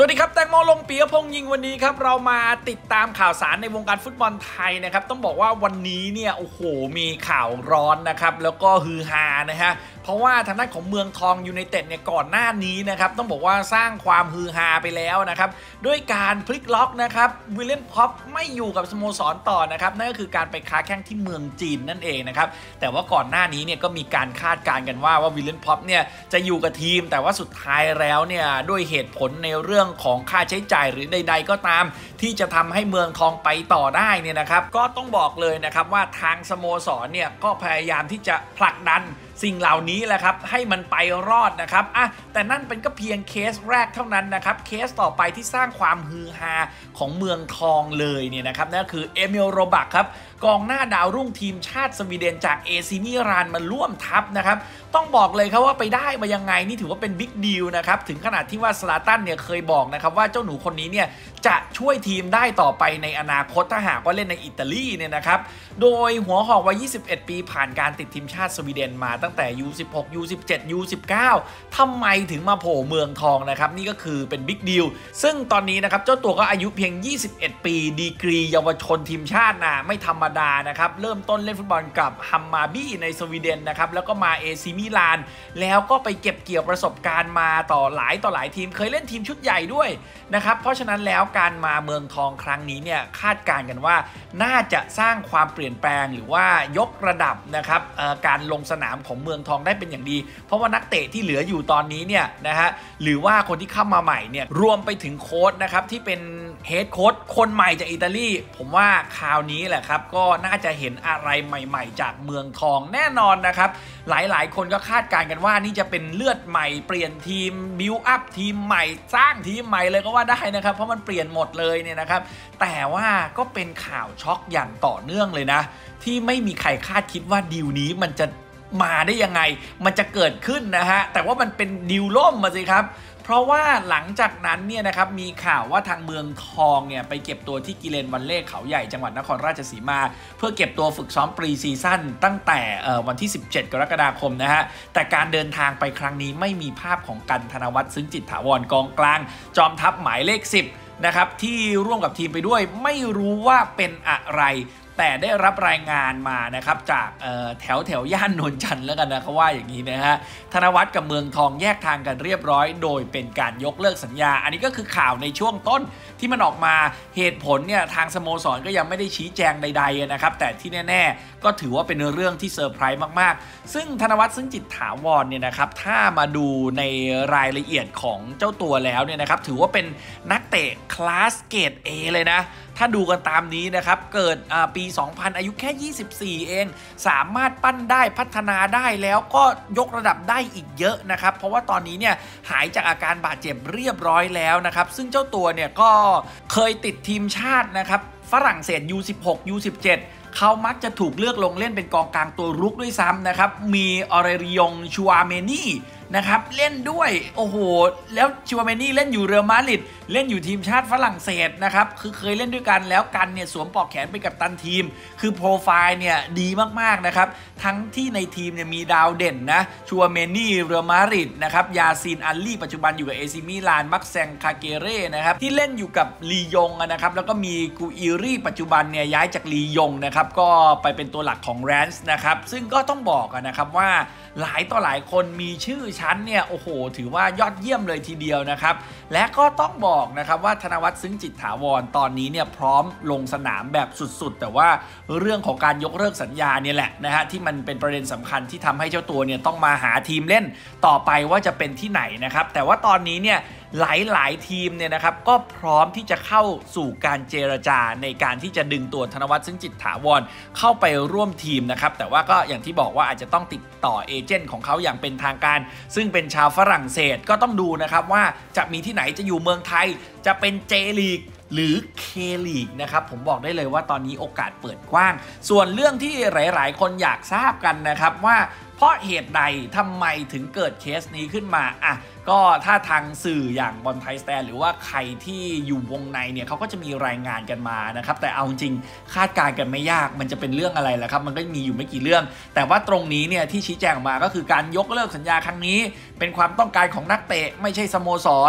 สวัสดีครับแตงโมลงปิยพงษ์ยิงวันนี้ครับเรามาติดตามข่าวสารในวงการฟุตบอลไทยนะครับต้องบอกว่าวันนี้เนี่ยโอ้โหมีข่าวร้อนนะครับแล้วก็ฮือฮานะฮะเพราะว่าทางด้านของเมืองทองยูไนเต็ดเนี่ยก่อนหน้านี้นะครับต้องบอกว่าสร้างความฮือฮาไปแล้วนะครับด้วยการพลิกล็อกนะครับวิลเลียนพ็อปไม่อยู่กับสโมสรต่อนะครับนั่นก็คือการไปค้าแข้งที่เมืองจีนนั่นเองนะครับแต่ว่าก่อนหน้านี้เนี่ยก็มีการคาดการณ์กันว่าวิลเลียนพ็อปเนี่ยจะอยู่กับทีมแต่ว่าสุดท้ายแล้วเนี่ยด้วยเหตุผลในเรื่องของค่าใช้จ่ายหรือใดๆก็ตามที่จะทำให้เมืองทองไปต่อได้เนี่ยนะครับก็ต้องบอกเลยนะครับว่าทางสโมสรเนี่ยก็พยายามที่จะผลักดันสิ่งเหล่านี้แหละครับให้มันไปรอดนะครับแต่นั่นเป็นก็เพียงเคสแรกเท่านั้นนะครับเคสต่อไปที่สร้างความฮือฮาของเมืองทองเลยเนี่ยนะครับนั่นคือเอมิล โรบักครับกองหน้าดาวรุ่งทีมชาติสวีเดนจากเอซิมิรานมาร่วมทัพนะครับต้องบอกเลยครับว่าไปได้มายังไงนี่ถือว่าเป็นบิ๊กดีลนะครับถึงขนาดที่ว่าซลาตันเนี่ยเคยบอกนะครับว่าเจ้าหนูคนนี้เนี่ยจะช่วยทีมได้ต่อไปในอนาคตถ้าหากว่าเล่นในอิตาลีเนี่ยนะครับโดยหัวหอกวัย21 ปีผ่านการติดทีมชาติสวีเดนมาตั้งแต่ U16 U17 U19 ทำไมถึงมาโผล่เมืองทองนะครับนี่ก็คือเป็นบิ๊กดีลซึ่งตอนนี้นะครับเจ้าตัวก็อายุเพียง21 ปีดีกรีเยาวชนทีมชาตินะไม่ธรรมดานะครับเริ่มต้นเล่นฟุตบอลกับฮัมมาบี้ในสวีเดนนะครับแล้วก็มาเอซิมิลานแล้วก็ไปเก็บเกี่ยวประสบการณ์มาต่อหลายทีมเคยเล่นทีมชุดใหญ่ด้วยนะครับเพราะฉะนั้นแล้วการมาเมืองทองครั้งนี้เนี่ยคาดการณ์กันว่าน่าจะสร้างความเปลี่ยนแปลงหรือว่ายกระดับนะครับการลงสนามของเมืองทองได้เป็นอย่างดีเพราะว่านักเตะที่เหลืออยู่ตอนนี้เนี่ยนะฮะหรือว่าคนที่เข้ามาใหม่เนี่ยรวมไปถึงโค้ชนะครับที่เป็นเฮดโค้ชคนใหม่จากอิตาลีผมว่าคราวนี้แหละครับก็น่าจะเห็นอะไรใหม่ๆจากเมืองทองแน่นอนนะครับหลายๆคนก็คาดการณ์กันว่านี่จะเป็นเลือดใหม่เปลี่ยนทีมบิวอัพทีมใหม่สร้างทีมใหม่เลยก็ว่าได้นะครับเพราะมันเปลี่ยนหมดเลยเนี่ยนะครับแต่ว่าก็เป็นข่าวช็อกอย่างต่อเนื่องเลยนะที่ไม่มีใครคาดคิดว่าดีลนี้มันจะมาได้ยังไงมันจะเกิดขึ้นนะฮะแต่ว่ามันเป็นดีลล่มมาสิครับเพราะว่าหลังจากนั้นเนี่ยนะครับมีข่าวว่าทางเมืองทองเนี่ยไปเก็บตัวที่กิเลนวันเล่เขาใหญ่จังหวัดนครราชสีมาเพื่อเก็บตัวฝึกซ้อมปรีซีซั่นตั้งแต่วันที่17 กรกฎาคมนะฮะแต่การเดินทางไปครั้งนี้ไม่มีภาพของกันธนวัฒน์ซึ้งจิตถาวรกองกลางจอมทัพหมายเลข10นะครับที่ร่วมกับทีมไปด้วยไม่รู้ว่าเป็นอะไรแต่ได้รับรายงานมานะครับจากแถวย่านนนจันทร์แล้วกันนะเขาว่าอย่างนี้นะฮะธนวัฒน์กับเมืองทองแยกทางกันเรียบร้อยโดยเป็นการยกเลิกสัญญาอันนี้ก็คือข่าวในช่วงต้นที่มันออกมาเหตุผลเนี่ยทางสโมสรก็ยังไม่ได้ชี้แจงใดๆนะครับแต่ที่แน่ๆก็ถือว่าเป็นเรื่องที่เซอร์ไพรส์มากๆซึ่งธนวัฒน์ซึ้งจิตถาวรเนี่ยนะครับถ้ามาดูในรายละเอียดของเจ้าตัวแล้วเนี่ยนะครับถือว่าเป็นนักเตะคลาสเกรด A เลยนะถ้าดูกันตามนี้นะครับเกิดปี 2000 อายุแค่24เองสามารถปั้นได้พัฒนาได้แล้วก็ยกระดับได้อีกเยอะนะครับเพราะว่าตอนนี้เนี่ยหายจากอาการบาดเจ็บเรียบร้อยแล้วนะครับซึ่งเจ้าตัวเนี่ยก็เคยติดทีมชาตินะครับฝรั่งเศส U16 U17 เขามักจะถูกเลือกลงเล่นเป็นกองกลางตัวรุกด้วยซ้ำนะครับมีออเรริยงชัวเมนี่นะครับเล่นด้วยโอ้โหแล้วชัวเมนี่เล่นอยู่เรอัลมาดริดเล่นอยู่ทีมชาติฝรั่งเศสนะครับคือเคยเล่นด้วยกันแล้วกันเนี่ยสวมปลอกแขนไปกับตันทีมคือโปรไฟล์เนี่ยดีมากๆนะครับทั้งที่ในทีมเนี่ยมีดาวเด่นนะชัวเมนี่เรอัลมาดริดนะครับยาซีนอัลลี่ปัจจุบันอยู่กับเอซิมิลานมักแซงคาเกเร่นะครับที่เล่นอยู่กับลียงนะครับแล้วก็มีกูอิรี่ปัจจุบันเนี่ยย้ายจากลียงนะครับก็ไปเป็นตัวหลักของแรนส์นะครับซึ่งก็ต้องบอกนะครับว่าหลายต่อหลายคนมีชื่อชั้นเนี่ยโอ้โหถือว่ายอดเยี่ยมเลยทีเดียวนะครับและก็ต้องบอกนะครับว่าธนวัฒน์ซึ้งจิตถาวรตอนนี้เนี่ยพร้อมลงสนามแบบสุดๆแต่ว่าเรื่องของการยกเลิกสัญญาเนี่ยแหละนะฮะที่มันเป็นประเด็นสำคัญที่ทำให้เจ้าตัวเนี่ยต้องมาหาทีมเล่นต่อไปว่าจะเป็นที่ไหนนะครับแต่ว่าตอนนี้เนี่ยหลายทีมเนี่ยนะครับก็พร้อมที่จะเข้าสู่การเจรจาในการที่จะดึงตัวธนวัฒน์ซึ้งจิตถาวรเข้าไปร่วมทีมนะครับแต่ว่าก็อย่างที่บอกว่าอาจจะต้องติดต่อเอเจนต์ของเขาอย่างเป็นทางการซึ่งเป็นชาวฝรั่งเศสก็ต้องดูนะครับว่าจะมีที่ไหนจะอยู่เมืองไทยจะเป็นเจลีกหรือเคลีกนะครับผมบอกได้เลยว่าตอนนี้โอกาสเปิดกว้างส่วนเรื่องที่หลายๆคนอยากทราบกันนะครับว่าเพราะเหตุใดทำไมถึงเกิดเคสนี้ขึ้นมาก็ถ้าทางสื่ออย่างบอลไทยสแตนหรือว่าใครที่อยู่วงในเนี่ยเขาก็จะมีรายงานกันมานะครับแต่เอาจริงคาดการณ์กันไม่ยากมันจะเป็นเรื่องอะไรล่ะครับมันก็มีอยู่ไม่กี่เรื่องแต่ว่าตรงนี้เนี่ยที่ชี้แจงออกมาก็คือการยกเลิกสัญญาครั้งนี้เป็นความต้องการของนักเตะไม่ใช่สโมสร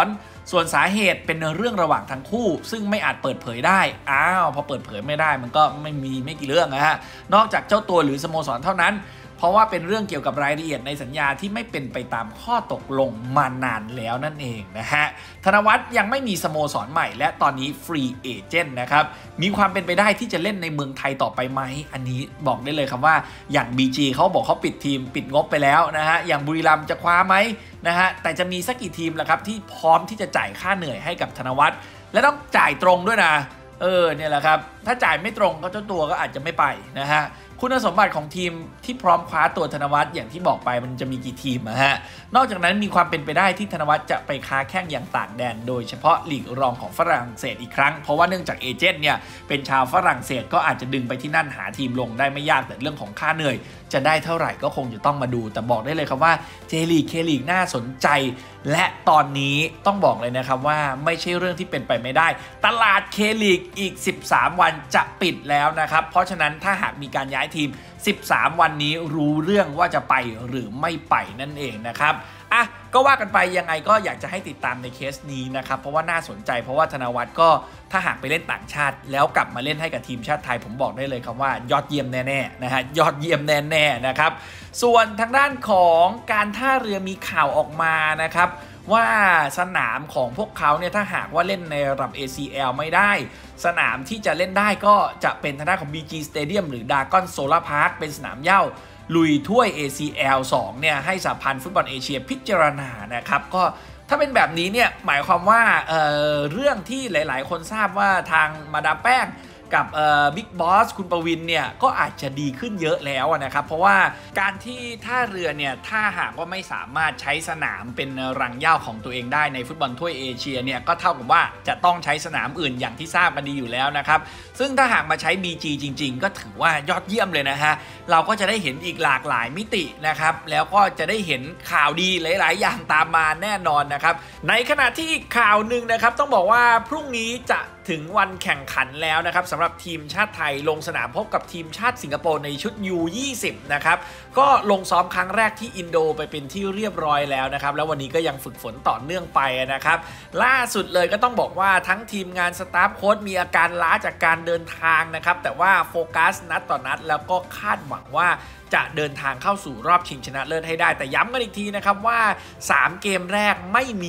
ส่วนสาเหตุเป็นเรื่องระหว่างทั้งคู่ซึ่งไม่อาจเปิดเผยได้พอเปิดเผยไม่ได้มันก็ไม่กี่เรื่องนะฮะนอกจากเจ้าตัวหรือสโมสรเท่านั้นเพราะว่าเป็นเรื่องเกี่ยวกับรายละเอียดในสัญญาที่ไม่เป็นไปตามข้อตกลงมานานแล้วนั่นเองนะฮะธนวัฒน์ยังไม่มีสโมสรใหม่และตอนนี้ฟรีเอเจนต์นะครับมีความเป็นไปได้ที่จะเล่นในเมืองไทยต่อไปไหมอันนี้บอกได้เลยครับว่าอย่าง BG เขาบอกเขาปิดทีมปิดงบไปแล้วนะฮะอย่างบุรีรัมย์จะคว้าไหมนะฮะแต่จะมีสักกี่ทีมล่ะครับที่พร้อมที่จะจ่ายค่าเหนื่อยให้กับธนวัฒน์และต้องจ่ายตรงด้วยนะเนี่ยแหละครับถ้าจ่ายไม่ตรงก็เจ้าตัวก็อาจจะไม่ไปนะฮะคุณสมบัติของทีมที่พร้อมคว้าตัวธนวัฒน์อย่างที่บอกไปมันจะมีกี่ทีมฮะนอกจากนั้นมีความเป็นไปได้ที่ธนวัฒน์จะไปค้าแข้งอย่างต่างแดนโดยเฉพาะลีกรองของฝรั่งเศสอีกครั้งเพราะว่าเนื่องจากเอเจนต์เนี่ยเป็นชาวฝรั่งเศสก็อาจจะดึงไปที่นั่นหาทีมลงได้ไม่ยากแต่เรื่องของค่าเหนื่อยจะได้เท่าไหร่ก็คงจะต้องมาดูแต่บอกได้เลยครับว่าเจลีกเคลีกน่าสนใจและตอนนี้ต้องบอกเลยนะครับว่าไม่ใช่เรื่องที่เป็นไปไม่ได้ตลาดเคลีกอีก13วันจะปิดแล้วนะครับเพราะฉะนั้นถ้าหากมีการย้ายทีม13วันนี้รู้เรื่องว่าจะไปหรือไม่ไปนั่นเองนะครับก็ว่ากันไปยังไงก็อยากจะให้ติดตามในเคสนี้นะครับเพราะว่าน่าสนใจเพราะว่าธนวัฒน์ก็ถ้าหากไปเล่นต่างชาติแล้วกลับมาเล่นให้กับทีมชาติไทยผมบอกได้เลยครับว่ายอดเยี่ยมแน่ๆนะฮะยอดเยี่ยมแน่ๆนะครับส่วนทางด้านของการท่าเรือมีข่าวออกมานะครับว่าสนามของพวกเขาเนี่ยถ้าหากว่าเล่นในระดับ ACL ไม่ได้สนามที่จะเล่นได้ก็จะเป็นทางด้านของ BG Stadium หรือ Dragon Solar Park เป็นสนามเหย้าลุยถ้วย ACL 2เนี่ยให้สหพันธ์ฟุตบอลเอเชียพิจารณานะครับก็ถ้าเป็นแบบนี้เนี่ยหมายความว่าเรื่องที่หลายๆคนทราบว่าทางมาดามแป้งกับบิ๊กบอสคุณประวินเนี่ยก็อาจจะดีขึ้นเยอะแล้วนะครับเพราะว่าการที่ท่าเรือเนี่ยถ้าหากว่าไม่สามารถใช้สนามเป็นรังเหย้าของตัวเองได้ในฟุตบอลถ้วยเอเชียเนี่ยก็เท่ากับว่าจะต้องใช้สนามอื่นอย่างที่ทราบกันดีอยู่แล้วนะครับซึ่งถ้าหากมาใช้ BG จริงๆก็ถือว่ายอดเยี่ยมเลยนะฮะเราก็จะได้เห็นอีกหลากหลายมิตินะครับแล้วก็จะได้เห็นข่าวดีหลายๆอย่างตามมาแน่นอนนะครับในขณะที่ข่าวหนึ่งนะครับต้องบอกว่าพรุ่งนี้จะถึงวันแข่งขันแล้วนะครับสำหรับทีมชาติไทยลงสนามพบกับทีมชาติสิงคโปร์ในชุด U20 นะครับก็ลงซ้อมครั้งแรกที่อินโดไปเป็นที่เรียบร้อยแล้วนะครับแล้ววันนี้ก็ยังฝึกฝนต่อเนื่องไปนะครับล่าสุดเลยก็ต้องบอกว่าทั้งทีมงานสตาฟโค้ชมีอาการล้าจากการเดินทางนะครับแต่ว่าโฟกัสนัดต่อนัดแล้วก็คาดหวังว่าจะเดินทางเข้าสู่รอบชิงชนะเลิศให้ได้แต่ย้ำกันอีกทีนะครับว่า3เกมแรกไม่มี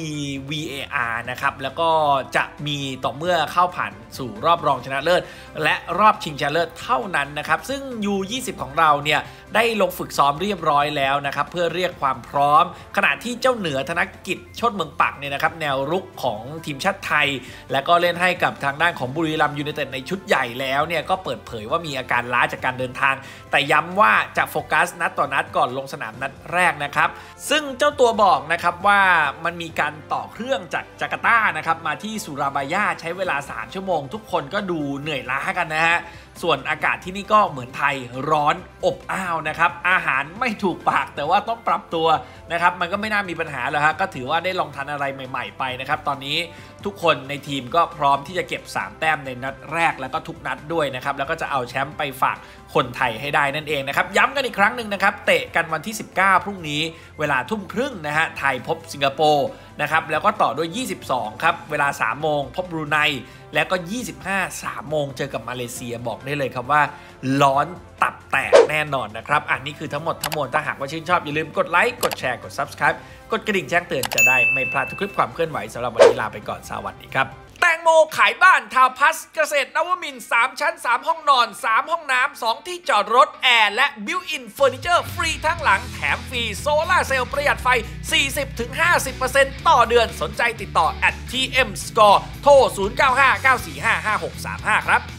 VAR นะครับแล้วก็จะมีต่อเมื่อเข้าผ่านสู่รอบรองชนะเลิศและรอบชิงชนะเลิศเท่านั้นนะครับซึ่ง U20 ของเราเนี่ยได้ลงฝึกซ้อมเรียบร้อยแล้วนะครับเพื่อเรียกความพร้อมขณะที่เจ้าเหนือธนกิจโชติเมืองปักเนี่ยนะครับแนวรุกของทีมชาติไทยและก็เล่นให้กับทางด้านของบุรีรัมย์ยูไนเต็ดในชุดใหญ่แล้วเนี่ยก็เปิดเผยว่ามีอาการล้าจากการเดินทางแต่ย้ำว่าจะโฟกัสนัดต่อนัดก่อนลงสนามนัดแรกนะครับซึ่งเจ้าตัวบอกนะครับว่ามันมีการต่อเครื่องจากจาการ์ตานะครับมาที่สุราบายาใช้เวลา3ชั่วโมงทุกคนก็ดูเหนื่อยล้ากันนะฮะส่วนอากาศที่นี่ก็เหมือนไทยร้อนอบอ้าวนะครับอาหารไม่ถูกปากแต่ว่าต้องปรับตัวนะครับมันก็ไม่น่ามีปัญหาแล้วฮะก็ถือว่าได้ลองทานอะไรใหม่ๆไปนะครับตอนนี้ทุกคนในทีมก็พร้อมที่จะเก็บ3แต้มในนัดแรกแล้วก็ทุกนัดด้วยนะครับแล้วก็จะเอาแชมป์ไปฝากคนไทยให้ได้นั่นเองนะครับย้ำกันอีกครั้งหนึ่งนะครับเตะกันวันที่19พรุ่งนี้เวลาทุ่มครึ่งนะฮะไทยพบสิงคโปร์นะครับแล้วก็ต่อด้วย22ครับเวลา3โมงพบบรูไนแล้วก็25 3โมงเจอกับมาเลเซียบอกได้เลยครับว่าร้อนตับแตกแน่นอนนะครับอันนี้คือทั้งหมดทั้งมวลถ้าหากว่าชื่นชอบอย่าลืมกดไลค์กดแชร์กด Subscribe กดกระดิ่งแจ้งเตือนจะได้ไม่พลาดทุกคลิปความเคลื่อนไหวสำหรับวันนี้ลาไปก่อนสวัสดีครับแตงโมขายบ้านทาวน์พัสเกษตรนวมินทร์3ชั้น3ห้องนอน3ห้องน้ำ2ที่จอดรถแอร์และบิวอินเฟอร์นิเจอร์ฟรีทั้งหลังแถมฟรีโซล่าเซลล์ประหยัดไฟ 40-50% ต่อเดือนสนใจติดต่อ @tmscore โทร 0959455635 ครับ